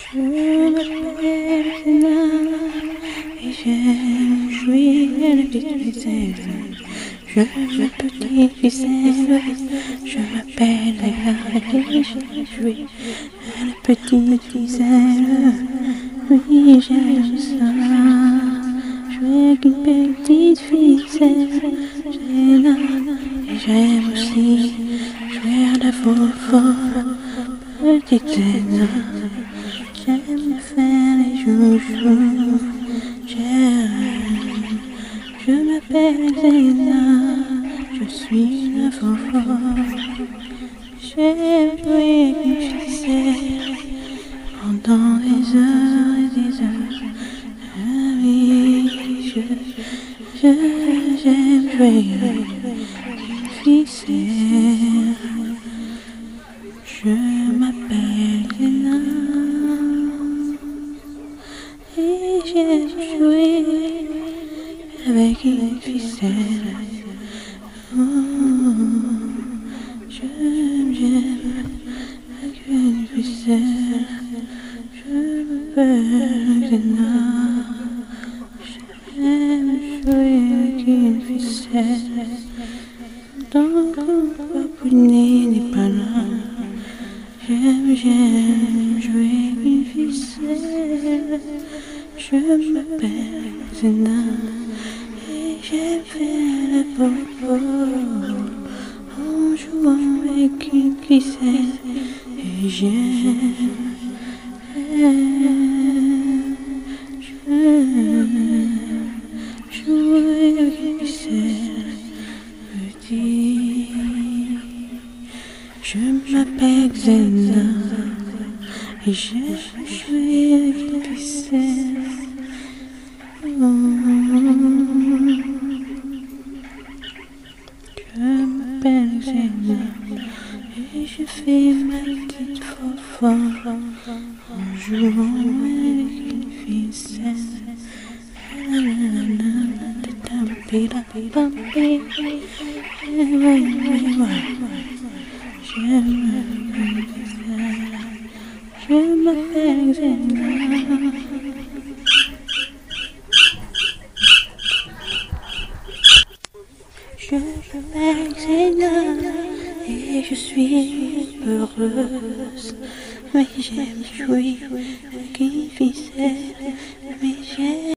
Je m'appelle Zéna et j'aime jouer à la petite ficelle. Je me petite ficelle, je m'appelle Léa et j'aime jouer à la petite ficelle. Oui, j'aime ça, jouer avec une petite ficelle. Zéna et j'aime aussi jouer à la faux petite Zéna. J'aime faire les joujoux, je m'appelle Zéna, je suis la fofolle. J'aime jouer avec une ficelle pendant des heures et des heures. Ah oui, j'aime jouer avec une ficelle. Je m'appelle Zéna et j'aime jouer avec une ficelle. Oh, j'aime avec une ficelle. Je m'appelle Zéna. J'aime jouer avec une ficelle. Tant que Papounet n'est pas là. J'aime jouer avec une ficelle. Je m'appelle Zéna et j'aime faire la popo en jouant avec une ficelle. Et j'aime jouer avec une ficelle. Petit, je m'appelle Zéna et j'aime jouer avec une ficelle. Je m'appelle Zéna et je fais ma petite fofolle en jouant avec une ficelle. Je m'appelle Zéna. Je m'appelle Zéna et je suis heureuse. Mais j'aime jouer avec une ficelle. Mais j'aime